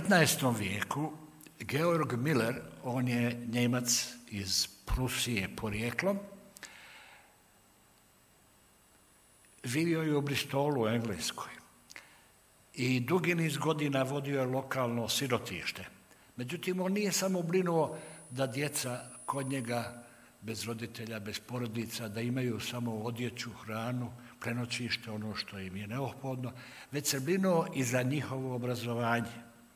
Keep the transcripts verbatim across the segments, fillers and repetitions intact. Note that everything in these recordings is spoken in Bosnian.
devetnaestom vijeku Georg Miller, on je Njemac iz Prusije porijeklom, živio je u Bristolu u Engleskoj i dugi niz godina vodio je lokalno sirotište. Međutim, on nije samo brinuo da djeca kod njega bez roditelja, bez porodica, da imaju samo odjeću, hranu, prenoćište, ono što im je neophodno, već se brinuo i za njihovo obrazovanje.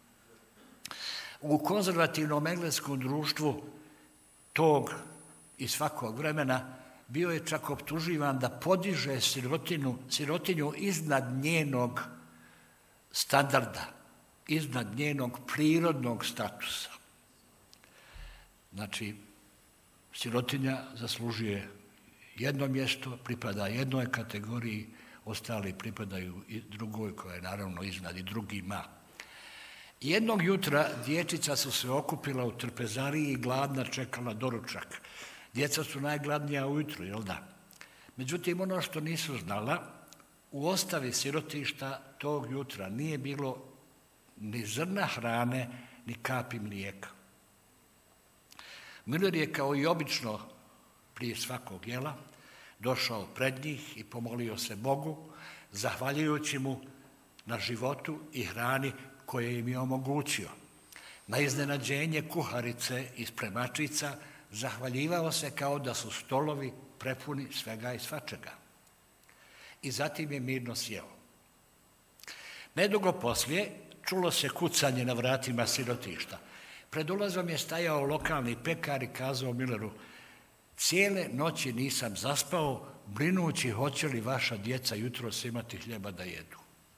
U konzervativnom engleskom društvu tog i svakog vremena bio je čak optuživan da podiže sirotinu, sirotinju iznad njenog standarda, iznad njenog prirodnog statusa. Znači, sirotinja zaslužuje jedno mjesto, pripada jednoj kategoriji, ostali pripadaju i drugoj koja je naravno iznad i drugima. Jednog jutra dječica su se okupila u trpezariji i gladna čekala doručak. Djeca su najgladnija ujutru, jel da? Međutim, ono što nisu znala, u ostavi sirotišta tog jutra nije bilo ni zrna hrane, ni kapi mlijeka. Miller je kao i obično prije svakog jela došao pred njih i pomolio se Bogu, zahvaljujući mu na životu i hrani koje im je omogućio. Na iznenađenje kuharice i spremačica zahvaljivao se kao da su stolovi prepuni svega i svačega. I zatim je mirno sjeo. Nedugo poslije čulo se kucanje na vratima sirotišta. Pred ulazom je stajao lokalni pekar i kazao Milleru: cijele noći nisam zaspao, brinući hoće li vaša djeca jutros imati hljeba da jedu.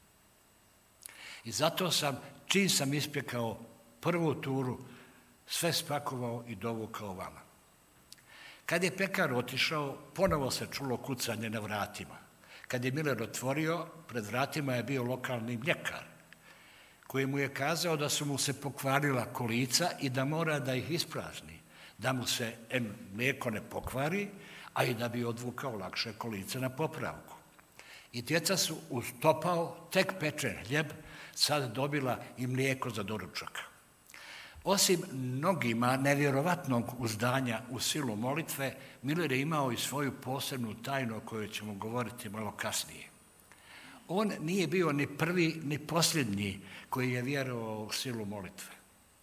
I zato sam, čim sam ispekao prvu turu, sve spakovao i dovukao vama. Kad je pekar otišao, ponovo se čulo kucanje na vratima. Kad je Miller otvorio, pred vratima je bio lokalni mljekar, koji mu je kazao da su mu se pokvarila kolica i da mora da ih isprazni, da mu se em, mlijeko ne pokvari, a i da bi odvukao lakše kolice na popravku. I djeca su uz topao, tek pečen hljeb, sad dobila i mlijeko za doručak. Osim mnogima nevjerovatnog uzdanja u silu molitve, Miller je imao i svoju posebnu tajnu o kojoj ćemo govoriti malo kasnije. On nije bio ni prvi ni posljednji koji je vjerovao u silu molitve.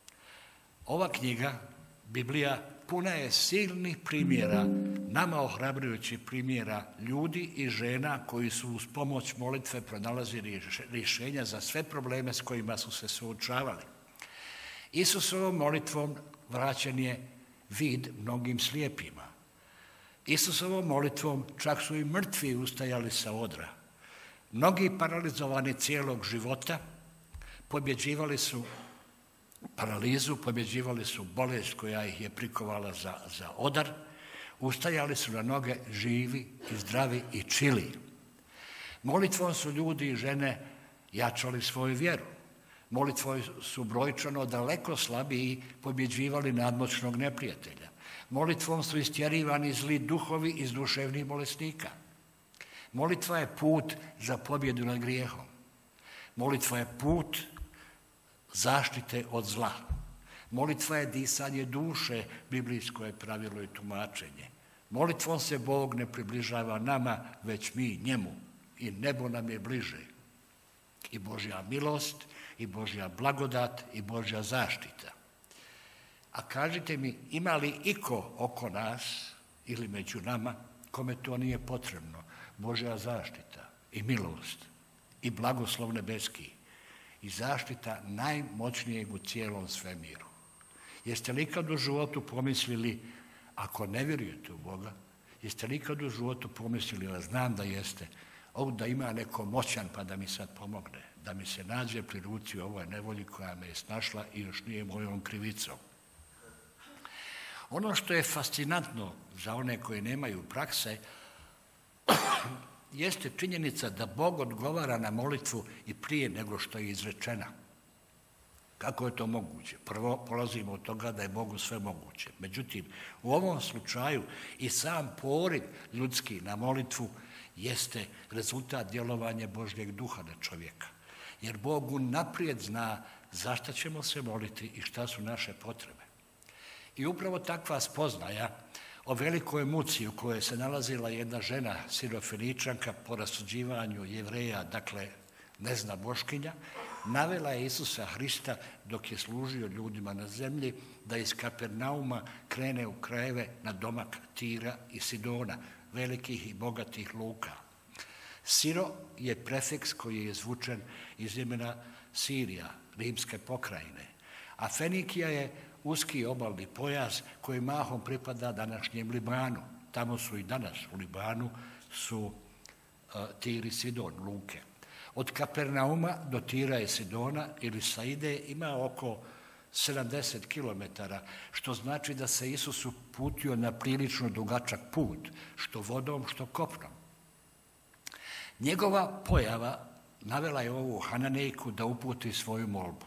Ova knjiga, Biblija, puna je silnih primjera, nama ohrabrujućih primjera ljudi i žena koji su uz pomoć molitve pronalazili rješenja za sve probleme s kojima su se suočavali. Isusovom molitvom vraćen je vid mnogim slijepima. Isusovom molitvom čak su i mrtvi ustajali sa odra. Mnogi paralizovani cijelog života pobjeđivali su paralizu, pobjeđivali su bolest koja ih je prikovala za, za odar, ustajali su na noge živi i zdravi i čili. Molitvom su ljudi i žene jačali svoju vjeru. Molitvom su brojčano daleko slabiji pobjeđivali nadmoćnog neprijatelja. Molitvom su istjerivani zli duhovi iz duševnih bolesnika. Molitva je put za pobjedu nad grijehom. Molitva je put zaštite od zla. Molitva je disanje duše, biblijsko je pravilo i tumačenje. Molitvom se Bog ne približava nama, već mi njemu. I nebo nam je bliže. I Božja milost, i Božja blagodat, i Božja zaštita. A kažite mi, ima li iko oko nas ili među nama kome to nije potrebno? Božja zaštita i milost i blagoslov nebeski i zaštita najmoćnijeg u cijelom svemiru. Jeste li ikad u životu pomislili, ako ne vjerujete u Boga, jeste li ikad u životu pomislili, a znam da jeste, ovo da ima neko moćan pa da mi sad pomogne, da mi se nađe pri ruci u ovoj nevolji koja me je snašla i još nije mojom krivicom. Ono što je fascinantno za one koji nemaju prakse jeste činjenica da Bog odgovara na molitvu i prije nego što je izrečena. Kako je to moguće? Prvo polazimo od toga da je Bogu sve moguće. Međutim, u ovom slučaju i sam poriv ljudski na molitvu jeste rezultat djelovanja Božjeg duha na čovjeka. jer Bog unaprijed zna za šta ćemo se moliti i šta su naše potrebe. I upravo takva spoznaja o velikoj muci u kojoj se nalazila jedna žena, Sirofeničanka, po rasuđivanju Jevreja, dakle ne zna Boškinja, navela je Isusa Hrista dok je služio ljudima na zemlji da iz Kapernauma krene u krajeve na domak Tira i Sidona, velikih i bogatih luka. Siro je prefiks koji je izvučen iz imena Sirija, rimske pokrajine, a Fenikija je uski obalni pojas koji mahom pripada današnjem Libanu. Tamo su i danas u Libanu su uh, Tir i Sidon, luke. Od Kapernauma do Tira i Sidona ili Saide ima oko sedamdeset kilometara, što znači da se Isus uputio na prilično dugačak put, što vodom, što kopnom. Njegova pojava navela je ovu Hananejku da uputi svoju molbu.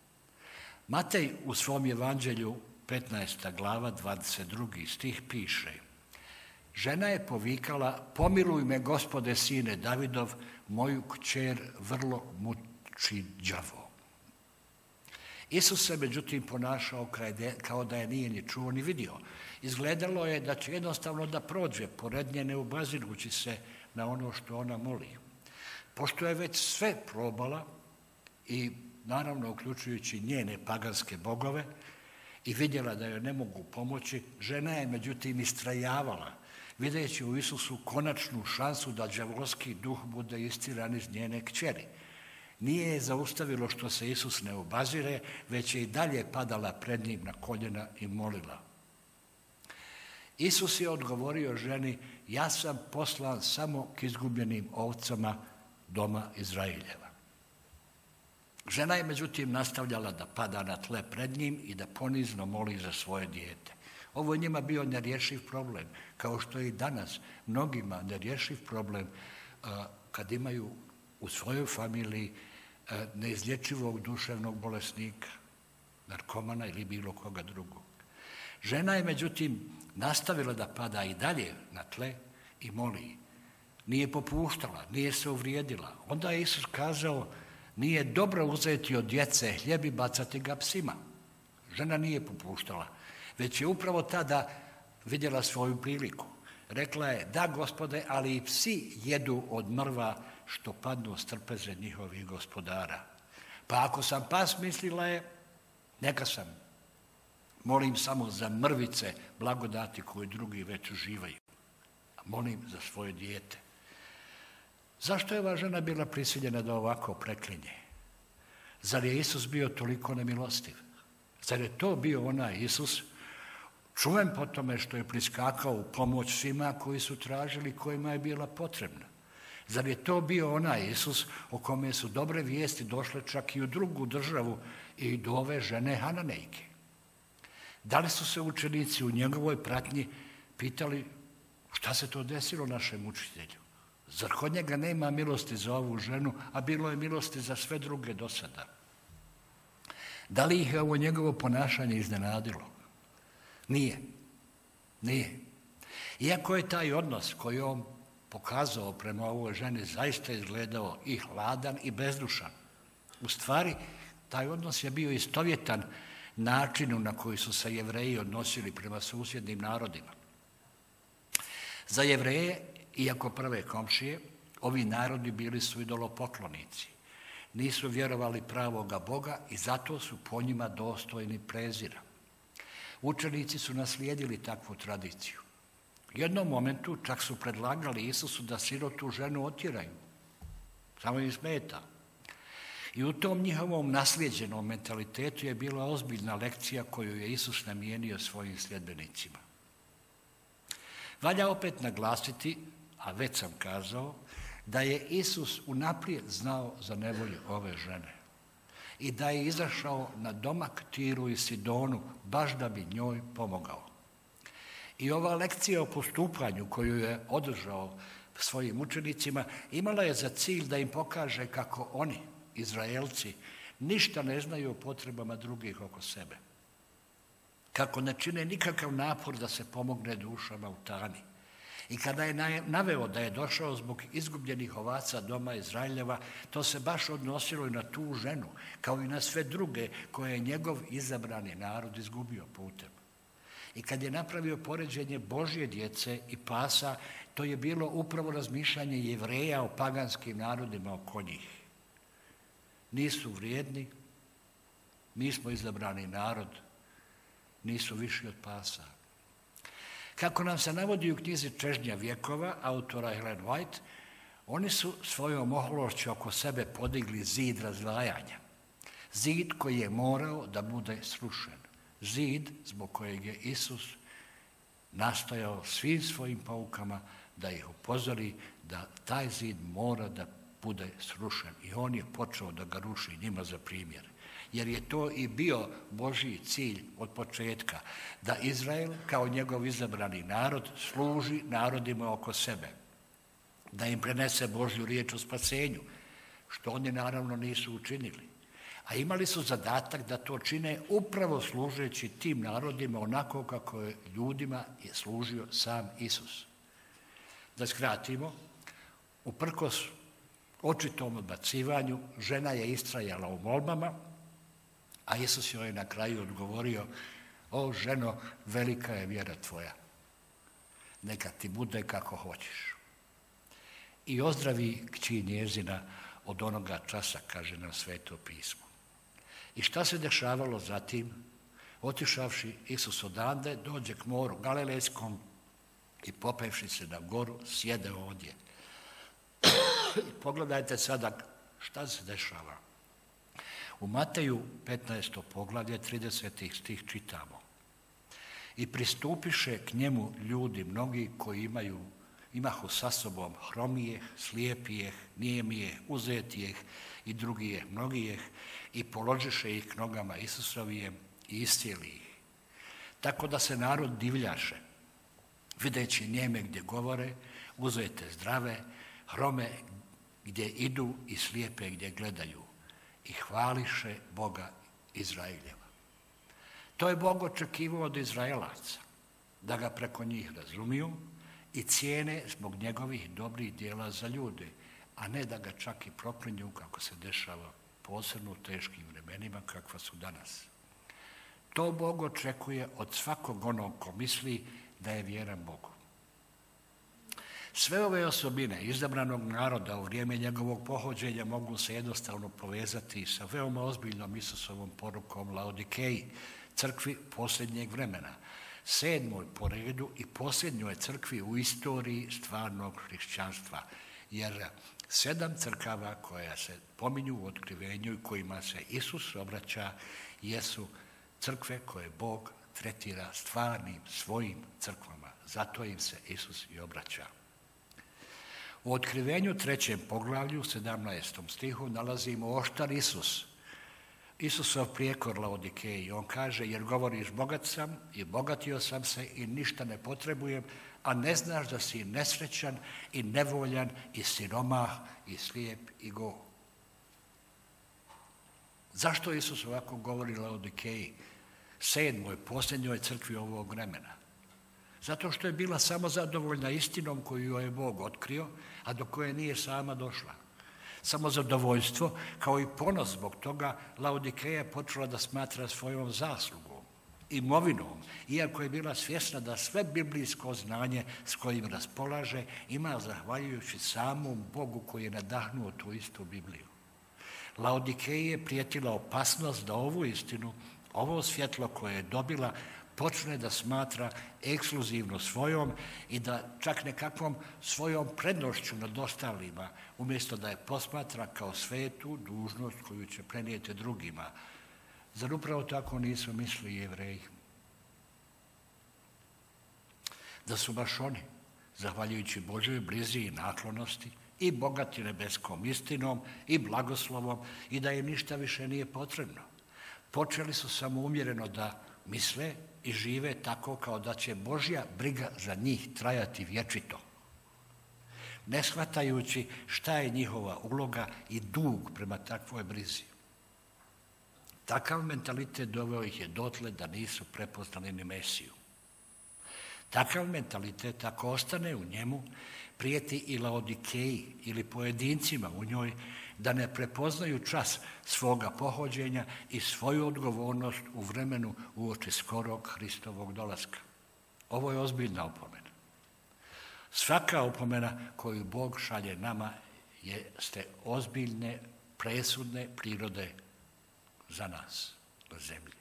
Matej u svom evanđelju, petnaesta glava, dvadeset drugi stih piše: žena je povikala, pomiluj me, Gospode, sine Davidov, moju kćer vrlo muči đavo. Isus se međutim ponašao kao da je nije ni čuo ni vidio. Izgledalo je da će jednostavno da prođe pored nje, ne obazirući se na ono što ona moli. Pošto je već sve probala i naravno uključujući njene paganske bogove i vidjela da joj ne mogu pomoći, žena je međutim istrajavala, videći u Isusu konačnu šansu da đavolski duh bude istiran iz njene kćeri. Nije je zaustavilo što se Isus ne obazire, već je i dalje padala pred njim na koljena i molila. Isus je odgovorio ženi: ja sam poslan samo k izgubljenim ovcama doma Izraeljeva. Žena je međutim nastavljala da pada na tle pred njim i da ponizno moli za svoje dijete. Ovo je njima bio nerješiv problem, kao što je i danas mnogima nerješiv problem uh, kad imaju u svojoj familiji uh, neizlječivog duševnog bolesnika, narkomana ili bilo koga drugog. Žena je međutim nastavila da pada i dalje na tle i moli. Nije popuštala, nije se uvrijedila. Onda je Isus kazao: nije dobro uzeti od djece hljeb i bacati ga psima. Žena nije popuštala, već je upravo tada vidjela svoju priliku. Rekla je: da, Gospode, ali i psi jedu od mrva što padnu s trpeze njihovih gospodara. Pa ako sam pas, mislila je, neka sam. Molim samo za mrvice blagodati koje drugi već uživaju. A molim za svoje dijete. Zašto je ova žena bila prisiljena da ovako preklinje? Zar je Isus bio toliko nemilostiv? Zar je to bio onaj Isus, čuven po tome što je priskakao u pomoć svima koji su tražili, kojima je bila potrebna? Zar je to bio onaj Isus o kome su dobre vijesti došle čak i u drugu državu i do ove žene Hananejke? Da li su se učenici u njegovoj pratnji pitali: šta se to desilo našem učitelju? Zar kod njega nema milosti za ovu ženu, a bilo je milosti za sve druge do sada? Da li ih je ovo njegovo ponašanje iznenadilo? Nije. Nije. Iako je taj odnos koji on pokazao prema ovoj ženi zaista izgledao i hladan i bezdušan, u stvari taj odnos je bio istovjetan načinu na koji su se Jevreji odnosili prema susjednim narodima. Za Jevreje, iako prve komšije, ovi narodi bili su idolopoklonici. Nisu vjerovali pravoga Boga i zato su po njima dostojni prezira. Učenici su naslijedili takvu tradiciju. U jednom momentu čak su predlagali Isusu da sirotu ženu otjeraju. Samo im smeta. I u tom njihovom naslijeđenom mentalitetu je bila ozbiljna lekcija koju je Isus namijenio svojim sljedbenicima. Valja opet naglasiti, a već sam kazao, da je Isus unaprijed znao za nevolju ove žene i da je izašao na domak Tiru i Sidonu baš da bi njoj pomogao. I ova lekcija o postupanju koju je održao svojim učenicima imala je za cilj da im pokaže kako oni, Izraelci, ništa ne znaju o potrebama drugih oko sebe. Kako ne čine nikakav napor da se pomogne dušama u tami. I kada je naveo da je došao zbog izgubljenih ovaca doma Izraeljeva, to se baš odnosilo i na tu ženu, kao i na sve druge koje je njegov izabrani narod izgubio putem. I kad je napravio poređenje Božje djece i pasa, to je bilo upravo razmišljanje Jevreja o paganskim narodima oko njih. Nisu vrijedni, mi smo izabrani narod, nisu viši od pasa. Kako nam se navodi u knjizi Čežnja vjekova, autora Ellen White, oni su svojom ohološću oko sebe podigli zid razdvajanja. Zid koji je morao da bude srušen. Zid zbog kojeg je Isus nastojao svim svojim poukama da ih upozori da taj zid mora da bude srušen. I on je počeo da ga ruši njima za primjer. Jer je to i bio Božji cilj od početka, da Izrael kao njegov izabrani narod služi narodima oko sebe, da im prenese Božju riječ o spasenju, što oni naravno nisu učinili. A imali su zadatak da to čine upravo služeći tim narodima onako kako je ljudima je služio sam Isus. Da skratimo, uprkos očitom odbacivanju, žena je istrajala u molbama, a Isus joj je na kraju odgovorio: o ženo, velika je vjera tvoja, neka ti bude kako hoćeš. I ozdravi kći njezina od onoga časa, kaže nam Sveto pismo. I šta se dešavalo zatim? Otišavši Isus odande, dođe k moru Galilejskom i popevši se na goru, sjede ovdje. I pogledajte sada šta se dešava. U Mateju petnaestom poglavlje trideseti stih čitamo: i pristupiše k njemu ljudi mnogi koji imaju, imahu sa sobom hromijeh, slijepijeh, nijemijeh, uzetijeh i drugijeh mnogijeh, i položiše ih k nogama Isusovijem i iscijeli ih. Tako da se narod divljaše, videći nijeme gdje govore, uzete zdrave, hrome gdje idu i slijepe gdje gledaju, i hvališe Boga Izraeljeva. To je Bog očekivao od Izraelaca, da ga preko njih razumiju i cijene zbog njegovih dobrih djela za ljude, a ne da ga čak i proklinju kako se dešava posebno u teškim vremenima kakva su danas. To Bog očekuje od svakog onog ko misli da je vjeran Bogu. Sve ove osobine izabranog naroda u vrijeme njegovog pohođenja mogu se jednostavno povezati sa veoma ozbiljnom Isusovom porukom Laodikeji, crkvi posljednjeg vremena, sedmoj po redu i posljednjoj crkvi u istoriji stvarnog hrišćanstva, jer sedam crkava koja se pominju u otkrivenju i kojima se Isus obraća jesu crkve koje Bog tretira stvarnim svojim crkvama. Zato im se Isus i obraća. U otkrivenju trećem poglavlju, sedamnaestom stihu, nalazimo oštar Isus. Isusov prijekor Laodikeji. On kaže: jer govoriš bogat sam i bogatio sam se i ništa ne potrebujem, a ne znaš da si nesrećan i nevoljan i siromah i slijep i go. Zašto Isus ovako govori Laodikeji, sedmoj, posljednjoj crkvi ovog vremena? Zato što je bila samo zadovoljna istinom koju joj je Bog otkrio, a do koje nije sama došla. Samo zadovoljstvo, kao i ponos zbog toga, Laodikeja počela da smatra svojom zaslugom, imovinom, iako je bila svjesna da sve biblijsko znanje s kojim raspolaže ima zahvaljujući samom Bogu koji je nadahnuo tu istu Bibliju. Laodikeji je prijetila opasnost da ovu istinu, ovo svjetlo koje je dobila, počne da smatra ekskluzivno svojom i da čak nekakvom svojom prednošću nad ostalima, umjesto da je posmatra kao svetu dužnost koju će prenijeti drugima. Zar upravo tako nisu mislili Jevreji? Da su baš oni, zahvaljujući Božjoj brizi i naklonosti, i bogati nebeskom istinom i blagoslovom, i da im ništa više nije potrebno. Počeli su samoumjereno da misle i žive tako kao da će Božja briga za njih trajati vječito, ne shvatajući šta je njihova uloga i dug prema takvoj brizi. Takav mentalitet doveo ih je dotle da nisu prepoznali ni Mesiju. Takav mentalitet, ako ostane u njemu, prijeti i Laodikeji ili pojedincima u njoj da ne prepoznaju čas svoga pohođenja i svoju odgovornost u vremenu uoči skorog Hristovog dolaska. Ovo je ozbiljna opomena. Svaka opomena koju Bog šalje nama jeste ozbiljne, presudne prirode za nas na zemlji.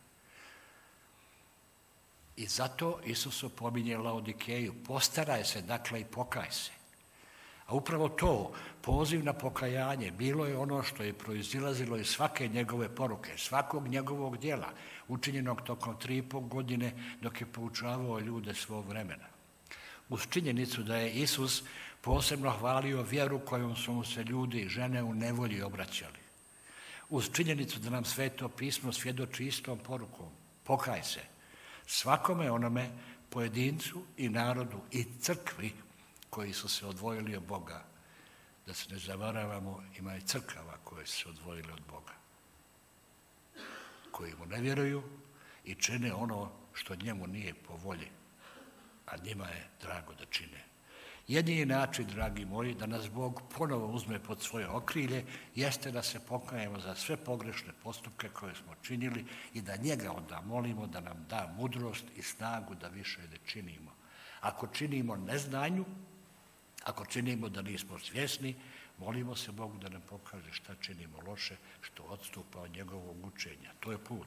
I zato Isus opominje Laodikeju, postaraj se, dakle, i pokaj se. A upravo to, poziv na pokajanje, bilo je ono što je proizilazilo iz svake njegove poruke, svakog njegovog djela, učinjenog tokom tri i pol godine dok je poučavao ljude svog vremena. Uz činjenicu da je Isus posebno hvalio vjeru kojom su mu se ljudi i žene u nevolji obraćali. Uz činjenicu da nam Sveto pismo svjedoči istom porukom, pokaj se, svakome onome, pojedincu i narodu i crkvi koji su se odvojili od Boga. Da se ne zavaravamo, ima i crkava koje su se odvojile od Boga, koji mu ne vjeruju i čine ono što njemu nije po volji, a njima je drago da čine. Jedini način, dragi moji, da nas Bog ponovo uzme pod svoje okrilje, jeste da se pokajemo za sve pogrešne postupke koje smo činili i da njega onda molimo da nam da mudrost i snagu da više ne činimo. Ako činimo neznanju, ako činimo da nismo svjesni, molimo se Bogu da nam pokaže šta činimo loše, što odstupa od njegovog učenja. To je put.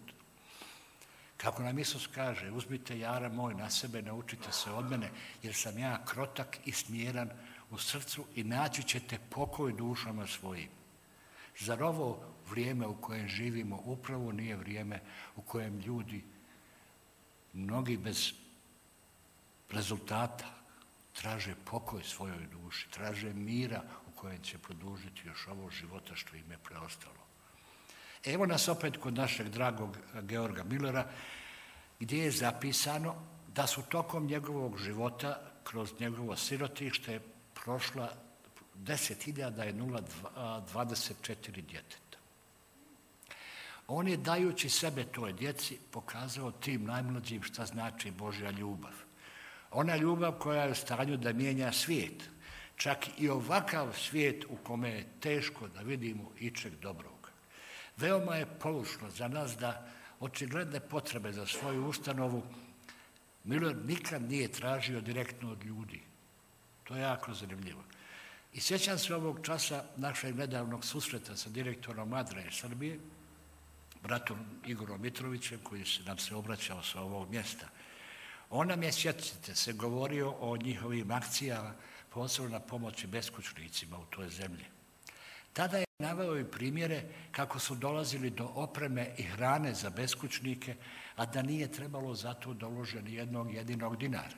Kako nam Isus kaže, uzmite jara moj na sebe, naučite se od mene, jer sam ja krotak i smjeran u srcu i naći ćete pokoj dušama svojim. Zar ovo vrijeme u kojem živimo upravo nije vrijeme u kojem ljudi, mnogi bez rezultata, traže pokoj svojoj duši, traže mira u kojem će produžiti još ovo života što im je preostalo. Evo nas opet kod našeg dragog Georga Millera, gdje je zapisano da su tokom njegovog života, kroz njegovo sirotište, prošla deset hiljada dvadeset četiri djeteta. On je, dajući sebe toj djeci, pokazao tim najmlađim šta znači Božja ljubav. Ona ljubav koja je u stanju da mijenja svijet, čak i ovakav svijet u kome je teško da vidimo ičeg dobrog. Veoma je poučno za nas da očigledne potrebe za svoju ustanovu Miller nikad nije tražio direktno od ljudi. To je jako zanimljivo. I sjećam se ovog časa našeg nedavnog susreta sa direktorom Adre Srbije, bratom Igorom Mitrovićem, koji se nam se obraćao sa ovog mjesta. On nam je, sjetite se, govorio o njihovim akcijama, posebno na pomoći beskućnicima u toj zemlji. Tada je naveo i primjere kako su dolazili do opreme i hrane za beskućnike, a da nije trebalo za to da ulože ni jednog jedinog dinara.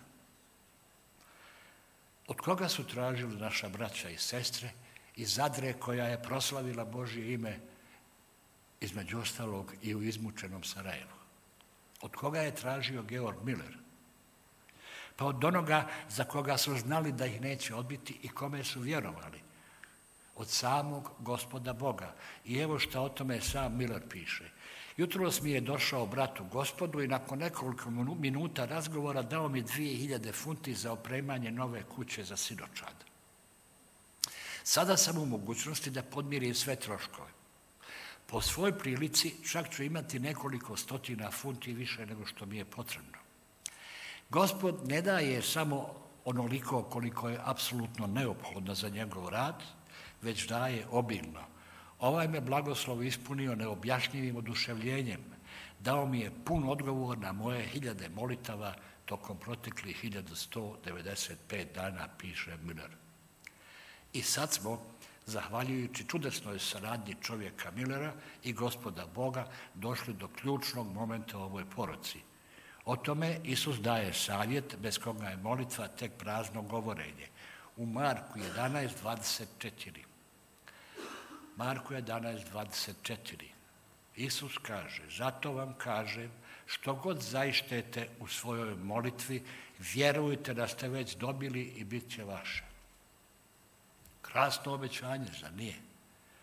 Od koga su tražili naša braća i sestre iz Zadre, koja je proslavila Božje ime, između ostalog i u izmučenom Sarajevu? Od koga je tražio Georg Miller? Pa od onoga za koga su znali da ih neće odbiti i kome su vjerovali. Od samog Gospoda Boga. I evo šta o tome sam Miller piše. Jutros mi je došao brat u Gospodu i nakon nekoliko minuta razgovora dao mi dvije hiljade funti za opremanje nove kuće za siročad. Sada sam u mogućnosti da podmirim sve troškove. Po svoj prilici čak ću imati nekoliko stotina funti više nego što mi je potrebno. Gospod ne daje samo onoliko koliko je apsolutno neophodno za njegov rad, već daje obilno. Ovaj me blagoslov ispunio neobjašnjivim oduševljenjem. Dao mi je pun odgovor na moje hiljade molitava tokom proteklih hiljadu sto devedeset pet dana, piše Miller. I sad smo, zahvaljujući čudesnoj saradnji čovjeka Millera i Gospoda Boga, došli do ključnog momenta u ovoj poruci. O tome Isus daje savjet bez koga je molitva tek prazno govorenje. U Marku jedanaest dvadeset četiri. Marku jedanaest dvadeset četiri. Isus kaže, zato vam kažem, što god zaištete u svojoj molitvi, vjerujte da ste već dobili i bit će vaše. Krasno obećanje, zar nije?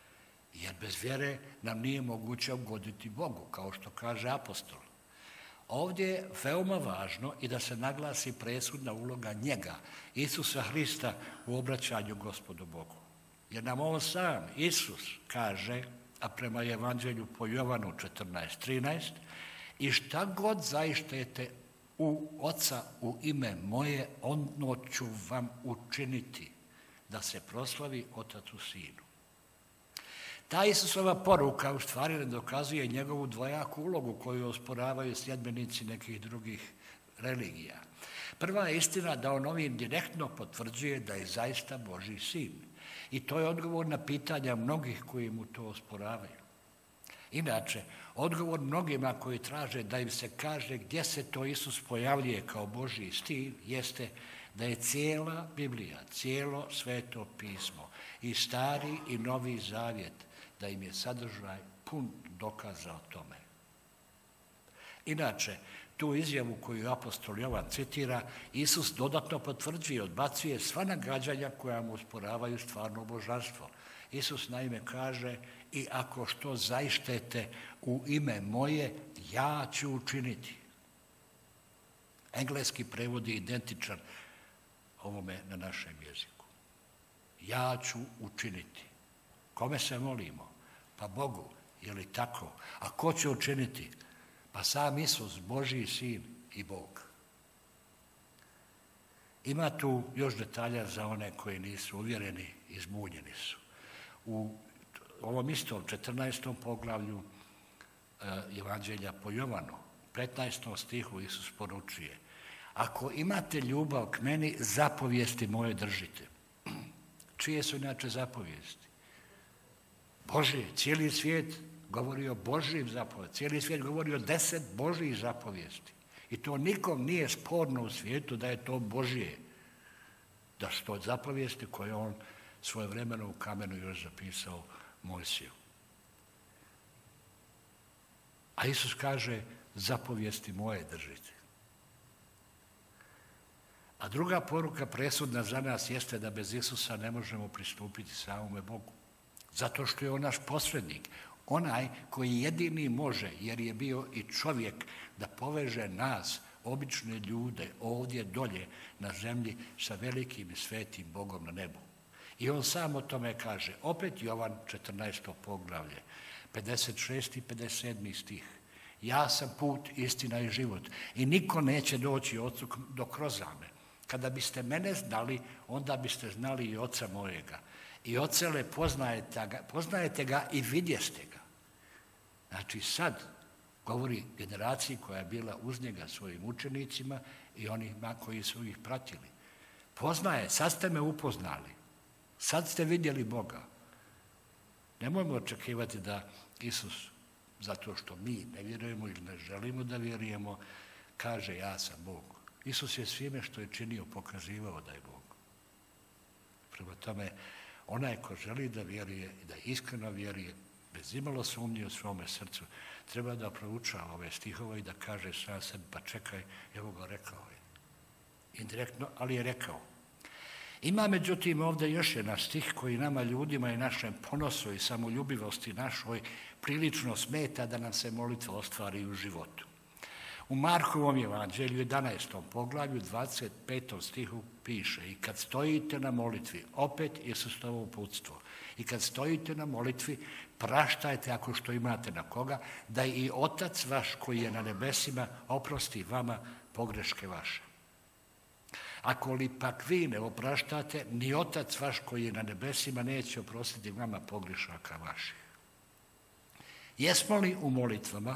Jer bez vjere nam nije moguće ugoditi Bogu, kao što kaže apostol. Ovdje je veoma važno i da se naglasi presudna uloga njega, Isusa Hrista, u obraćanju Gospodu Bogu. Jer nam on sam, Isus, kaže, a prema Evanđelju po Jovanu četrnaest trinaest, i šta god zaištete u Oca u ime moje, ono ću vam učiniti, da se proslavi Otac u Sinu. Ta Isusova poruka u stvari ne dokazuje njegovu dvojaku ulogu koju osporavaju sljedbenici nekih drugih religija. Prva je istina da on ovim direktno potvrđuje da je zaista Božji sin. I to je odgovor na pitanja mnogih koji mu to osporavaju. Inače, odgovor mnogima koji traže da im se kaže gdje se to Isus pojavljuje kao Božji sin jeste da je cijela Biblija, cijelo Sveto pismo, i Stari i Novi Zavjet, da im je sadržaj pun dokaza o tome. Inače, tu izjavu koju apostol Jovan citira, Isus dodatno potvrđuje i odbacuje sva nagađanja koja mu osporavaju stvarno božanstvo. Isus naime kaže, i ako što zaištete u ime moje, ja ću učiniti. Engleski prevod je identičan ovome na našem jeziku. Ja ću učiniti. Kome se molimo? Pa Bogu, je li tako? A ko će učiniti? Pa sam Isus, Božji sin i Bog. Ima tu još detalja za one koji nisu uvjereni i zbunjeni su. U ovom istom četrnaestom poglavlju Evanđelja po Jovanu, petnaestom stihu Isus poručuje: ako imate ljubav k meni, zapovijesti moje držite. Čije su inače zapovijesti? Božje. Cijeli svijet govori o Božjim zapovijesti. Cijeli svijet govori o deset Božjih zapovijesti. I to nikom nije sporno u svijetu da je to Božje. Da su to zapovijesti koje on svojevremeno u kamenu još zapisao Mojsiju. A Isus kaže, zapovijesti moje držite. A druga poruka presudna za nas jeste da bez Isusa ne možemo pristupiti samome Bogu. Zato što je on naš posrednik, onaj koji jedini može, jer je bio i čovjek, da poveže nas, obične ljude, ovdje dolje na zemlji sa velikim i svetim Bogom na nebu. I on sam o tome kaže, opet Jovan četrnaesto poglavlje, pedeset šesti i pedeset sedmi stih. Ja sam put, istina i život i niko neće doći Ocu do kroz me. Kada biste mene znali, onda biste znali i Oca mojega. I ocele poznajete ga, poznajete ga i vidjeste ga. Znači sad govori generaciji koja je bila uz njega, svojim učenicima i onima koji su ih pratili. Poznaje, sad ste me upoznali, sad ste vidjeli Boga. Nemojmo očekivati da Isus, zato što mi ne vjerujemo ili ne želimo da vjerujemo, kaže ja sam Bog. Isus je svime što je činio pokazivao da je Bog. Prema tome, onaj ko želi da vjeruje i da iskreno vjeruje, bez imalo sumnje u svome srcu, treba da proučava ove stihove i da kaže sam sebi, pa čekaj, evo ga rekao je. Indirektno, ali je rekao. Ima međutim ovdje još jedan stih koji nama ljudima i našem ponosu i samoljubivosti našoj prilično smeta da nam se molitva ostvari u životu. U Markovom evanđelju jedanaestom poglavlju dvadeset petom stihu piše: i kad stojite na molitvi, opet Isusovo uputstvo, i kad stojite na molitvi, praštajte ako što imate na koga, da i Otac vaš koji je na nebesima oprosti vama pogreške vaše. Ako li pak vi ne opraštate, ni Otac vaš koji je na nebesima neće oprostiti vama pogrešaka vaših. Jesmo li u molitvama?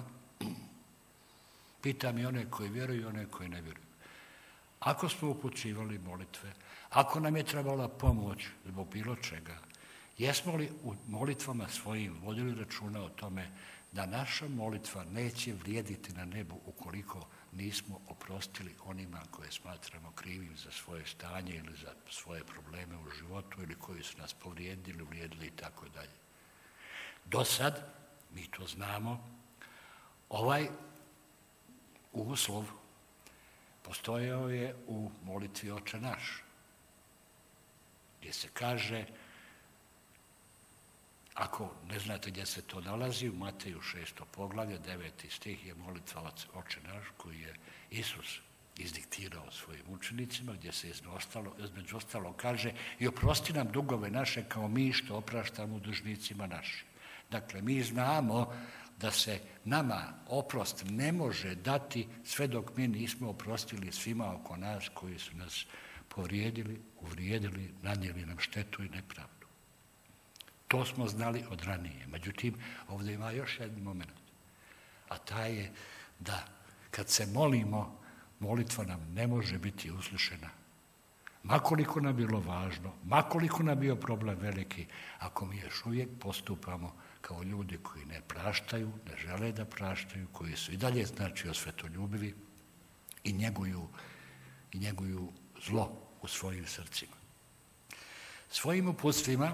Pitam i one koji vjeruju i one koji ne vjeruju. Ako smo upućivali molitve, ako nam je trebala pomoć zbog bilo čega, jesmo li u molitvama svojim vodili računa o tome da naša molitva neće vrijediti na nebu ukoliko nismo oprostili onima koje smatramo krivim za svoje stanje ili za svoje probleme u životu ili koji su nas povrijedili, uvrijedili i tako dalje. Do sad, mi to znamo, ovaj uslov postojao je u molitvi Oče naš, gdje se kaže Ako ne znate gdje se to nalazi, u Mateju šesto poglavlje, deveti stih je molitva Oče naš koju je Isus izdiktirao svojim učenicima, gdje se između ostalo kaže i oprosti nam dugove naše kao mi što opraštamo dužnicima našim. Dakle, mi znamo da se nama oprost ne može dati sve dok mi nismo oprostili svima oko nas koji su nas povrijedili, uvrijedili, nanijeli nam štetu i nepravdu. To smo znali od ranije. Međutim, ovdje ima još jedan moment. A taj je da kad se molimo, molitva nam ne može biti uslišena. Makoliko nam bilo važno, makoliko nam bio problem veliki, ako mi još uvijek postupamo kao ljudi koji ne praštaju, ne žele da praštaju, koji su i dalje znači osvetoljubivi i njeguju, i njeguju zlo u svojim srcima. Svojim uputstvima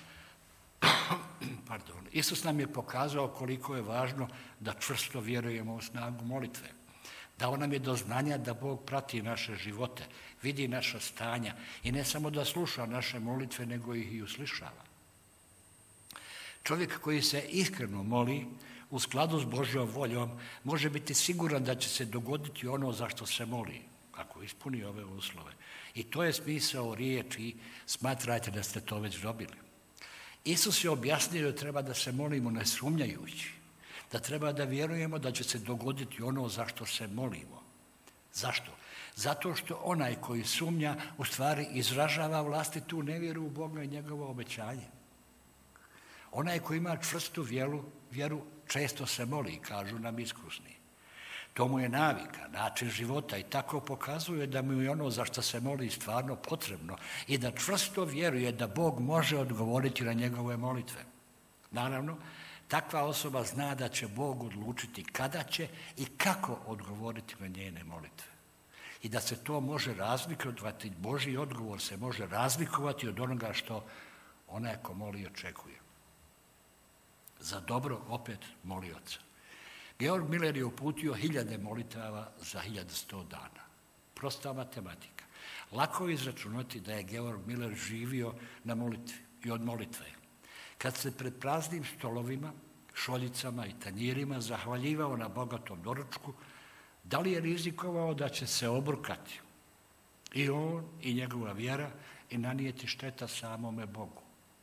Pardon. Isus nam je pokazao koliko je važno da čvrsto vjerujemo u snagu molitve. Dao nam je do znanja da Bog prati naše živote, vidi naša stanja i ne samo da sluša naše molitve, nego ih i uslišava. Čovjek koji se iskreno moli u skladu s Božjom voljom može biti siguran da će se dogoditi ono za što se moli, ako ispuni ove uslove. I to je smisao riječi, smatrajte da ste to već dobili. Isus je objasnio da treba da se molimo ne sumnjajući, da treba da vjerujemo da će se dogoditi ono za što se molimo. Zašto? Zato što onaj koji sumnja u stvari izražava vlastitu nevjeru u Boga i njegovo obećanje. Onaj koji ima čvrstu vjeru, vjeru često se moli, kažu nam iskusni. To mu je navika, način života i tako pokazuje da mu je ono za što se moli stvarno potrebno i da čvrsto vjeruje da Bog može odgovoriti na njegove molitve. Naravno, takva osoba zna da će Bog odlučiti kada će i kako odgovoriti na njene molitve. I da se to može razlikovati, Božji odgovor se može razlikovati od onoga što onaj ko moli očekuje. Za dobro opet molioca. Georg Miller je uputio hiljade molitava za hiljadu sto dana. Prosta matematika. Lako je izračunati da je Georg Miller živio na molitvi i od molitve. Kad se pred praznim stolovima, šoljicama i tanjirima zahvaljivao na bogatom doručku, da li je rizikovao da će se obrukati i on i njegova vjera i nanijeti šteta samome Bogu?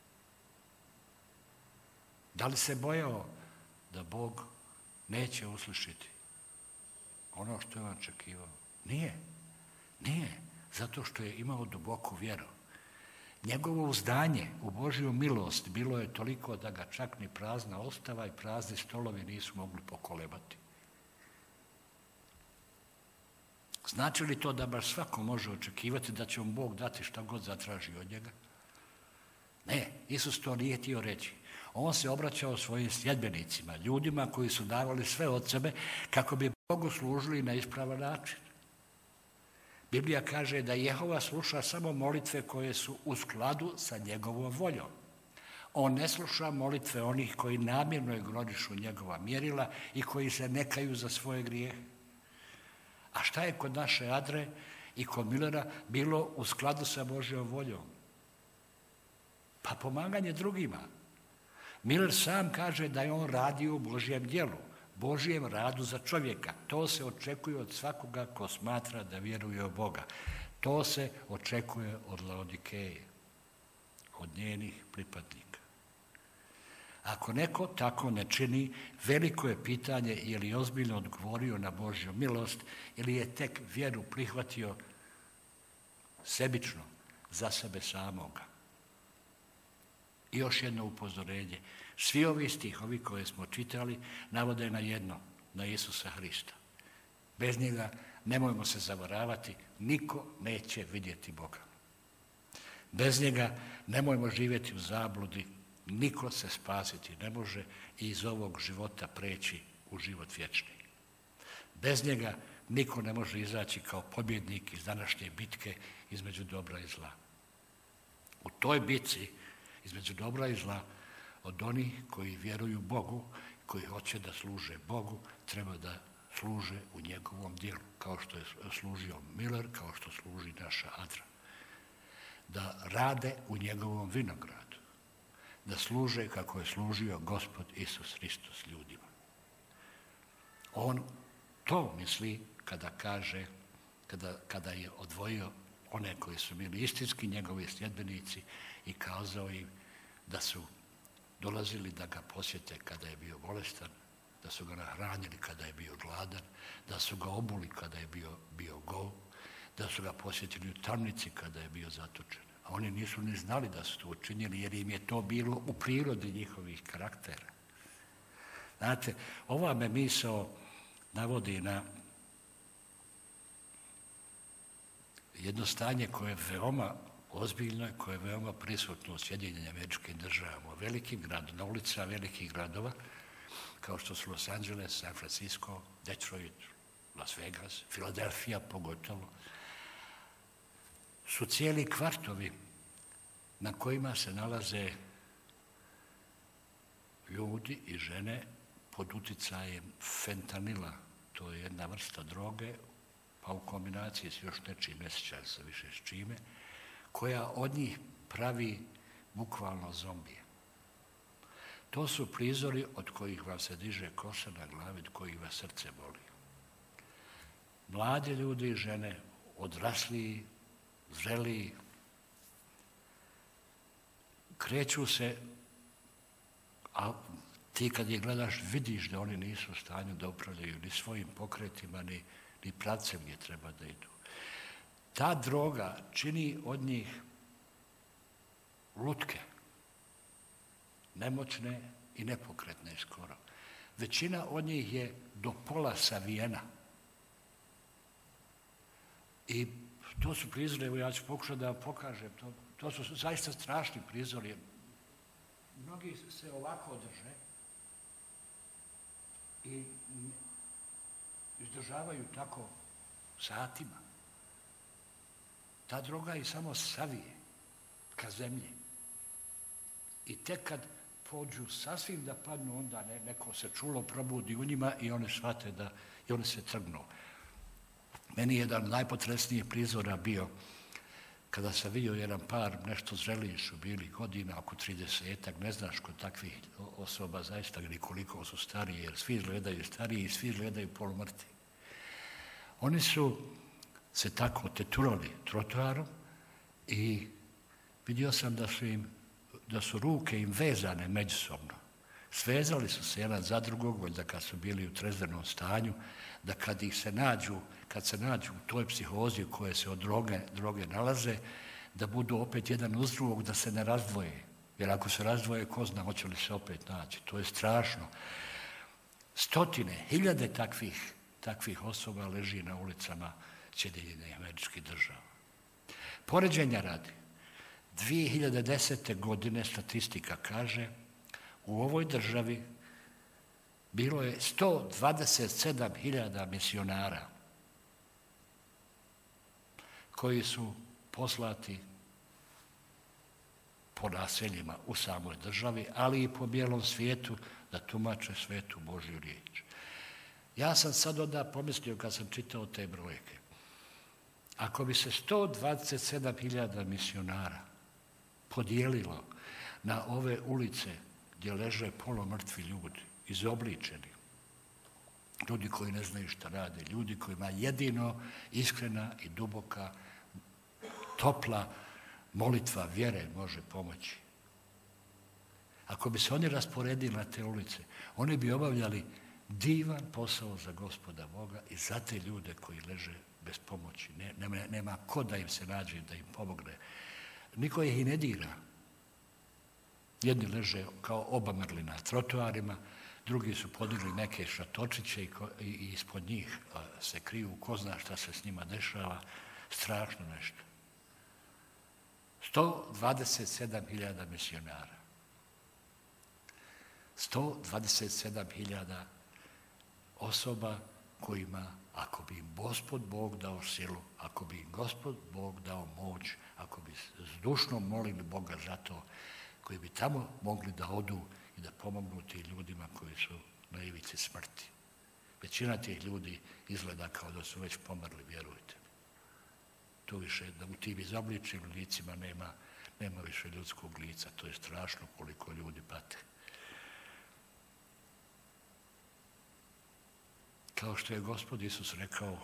Da li se bojao da Bog neće uslišiti ono što je on očekivao? Nije. Nije. Zato što je imao duboku vjeru. Njegovo uzdanje u Božju milost bilo je toliko da ga čak ni prazna ostava i prazni stolovi nisu mogli pokolebati. Znači li to da baš svako može očekivati da će mu Bog dati šta god zatraži od njega? Ne, Isus to nije htio reći. On se obraćao svojim sljedbenicima, ljudima koji su davali sve od sebe kako bi Bogu služili na ispravan način. Biblija kaže da Jehova sluša samo molitve koje su u skladu sa njegovom voljom. On ne sluša molitve onih koji namjerno ignorišu njegova mjerila i koji se ne kaju za svoje grijehe. A šta je kod naše Adre i kod Millera bilo u skladu sa Božjom voljom? Pa pomaganje drugima. Miller sam kaže da je on radio u Božjem djelu, Božjem radu za čovjeka. To se očekuje od svakoga ko smatra da vjeruje u Boga. To se očekuje od Laodikeje, od njenih pripadnika. Ako neko tako ne čini, veliko je pitanje je li ozbiljno odgovorio na Božju milost ili je tek vjeru prihvatio sebično za sebe samoga. I još jedno upozorenje. Svi ovi stihovi koje smo čitali navode na jedno, na Isusa Hrista. Bez njega, nemojmo se zavaravati, niko neće vidjeti Boga. Bez njega nemojmo živjeti u zabludi, niko se spasiti ne može i iz ovog života preći u život vječni. Bez njega niko ne može izaći kao pobjednik iz današnje bitke između dobra i zla. U toj bitci između dobra i zla, od onih koji vjeruju Bogu, koji hoće da služe Bogu, treba da služe u njegovom djelu, kao što je služio Miller, kao što služi naša Adra. Da rade u njegovom vinogradu. da služe kako je služio Gospod Isus Hristos ljudima. On to misli kada kaže, kada, kada je odvojio one koji su bili istinski njegovi sljedbenici i kazao im da su dolazili da ga posjete kada je bio bolestan, da su ga nahranili kada je bio gladan, da su ga obuli kada je bio, bio gol, da su ga posjetili u tamnici kada je bio zatočen. A oni nisu ni znali da su to učinili jer im je to bilo u prirodi njihovih karaktera. Znate, ova me misao navodi na jedno stanje koje je veoma ozbiljno i koje je veoma prisutno u Sjedinjenim Američkim Državama, u velikim gradovima, na ulicama velikih gradova, kao što su Los Angeles, San Francisco, Detroit, Las Vegas, Filadelfija pogotovo, su cijeli kvartovi na kojima se nalaze ljudi i žene pod uticajem fentanila. To je jedna vrsta droge, pa u kombinaciji s još nečim, ne sjećam se više s čime, koja od njih pravi bukvalno zombije. To su prizori od kojih vam se diže kosa na glavi, od kojih vas srce boli. Mladi ljudi i žene, odrasli, zreli, kreću se, a ti kad je gledaš vidiš da oni nisu u stanju da upravljaju ni svojim pokretima, ni, ni pravcem gdje treba da idu. Ta droga čini od njih lutke, nemoćne i nepokretne skoro. Većina od njih je do pola savijena. I to su prizori, evo ja ću pokušati da vam pokažem, to, to su zaista strašni prizori. Mnogi se ovako drže i izdržavaju tako satima. Ta droga i samo savije ka zemlji. I tek kad pođu sasvim da padnu, onda ne, neko se čulo probudi u njima i oni shvate da i oni se trgnu. Meni je jedan najpotresniji prizora bio kada sam vidio jedan par, nešto zreliji su bili godina, oko tridesetak, ne znaš kod takvih osoba zaista ni koliko su stariji, jer svi izgledaju stariji i svi izgledaju polumrtvi. Oni su se tako teturali trotoarom i vidio sam da su im, da su ruke im vezane međusobno. Svezali su se jedan za drugog, valjda kad su bili u trezvenom stanju, da kad ih se nađu, kad se nađu u toj psihozi u kojoj se od droge, droge nalaze, da budu opet jedan uz drugog, da se ne razdvoje. Jer ako se razdvoje, ko zna, hoće li se opet naći. To je strašno. Stotine, hiljade takvih, takvih osoba leži na ulicama Sjedinjenih Američkih Država. Poređenja radi. dvije hiljade desete. godine statistika kaže u ovoj državi bilo je sto dvadeset sedam hiljada misionara koji su poslati po naseljima u samoj državi, ali i po bijelom svijetu da tumače svetu Božju riječ. Ja sam sad onda pomislio kad sam čitao te brojke. Ako bi se sto dvadeset sedam hiljada misionara podijelilo na ove ulice gdje leže polomrtvi ljudi, izobličeni, ljudi koji ne znaju šta rade, ljudi kojima jedino iskrena i duboka, topla molitva vjere može pomoći. Ako bi se oni rasporedili na te ulice, oni bi obavljali divan posao za Gospoda Boga i za te ljude koji leže bez pomoći. Ne, nema, nema ko da im se nađe, da im pomogne. Niko ih i ne dira. Jedni leže kao obamrli na trotoarima, drugi su podigli neke šatočiće i, i, i ispod njih a, se kriju, ko zna šta se s njima dešava, strašno nešto. sto dvadeset sedam hiljada misionara. sto dvadeset sedam hiljada osoba kojima, ako bi im Gospod Bog dao silu, ako bi im Gospod Bog dao moć, ako bi zdušno molili Boga za to, koji bi tamo mogli da odu i da pomognu tim ljudima koji su na ivici smrti. Većina tih ljudi izgleda kao da su već pomrli, vjerujte. Tu više, da u tim izobličenim licima nema, Nema više ljudskog lica, to je strašno koliko ljudi pate. Kao što je Gospod Isus rekao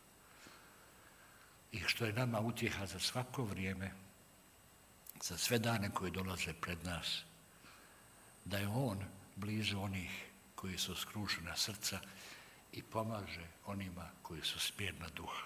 i što je nama utjeha za svako vrijeme, za sve dane koji dolaze pred nas, da je On blizu onih koji su skrušena srca i pomaže onima koji su smjerna duha.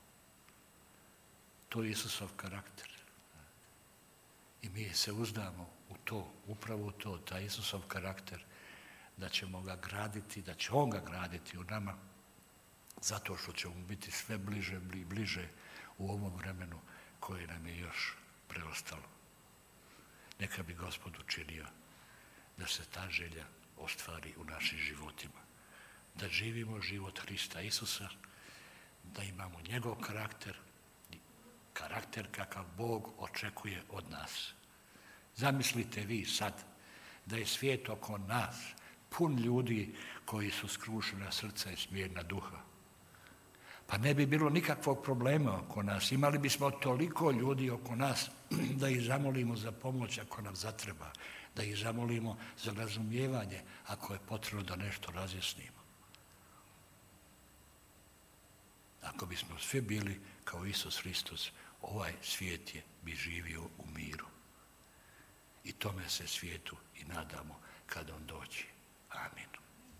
To je Isusov karakter. I mi se uzdamo u to, upravo u to, taj Isusov karakter, da ćemo ga graditi, da će On ga graditi u nama, zato što ćemo biti sve bliže i bliže u ovom vremenu koje nam je još preostalo. Neka bi Gospod učinio da se ta želja ostvari u našim životima. Da živimo život Hrista Isusa, da imamo njegov karakter, karakter kakav Bog očekuje od nas. Zamislite vi sad da je svijet oko nas pun ljudi koji su skrušena srca i smjerna duha. Pa ne bi bilo nikakvog problema oko nas. Imali bismo toliko ljudi oko nas da ih zamolimo za pomoć ako nam zatreba, da ih zamolimo za razumijevanje ako je potrebno da nešto razjasnimo. Ako bismo svi bili kao Isus Hristos, ovaj svijet je bi živio u miru. I tome se svijetu i nadamo kad On dođe. Amin.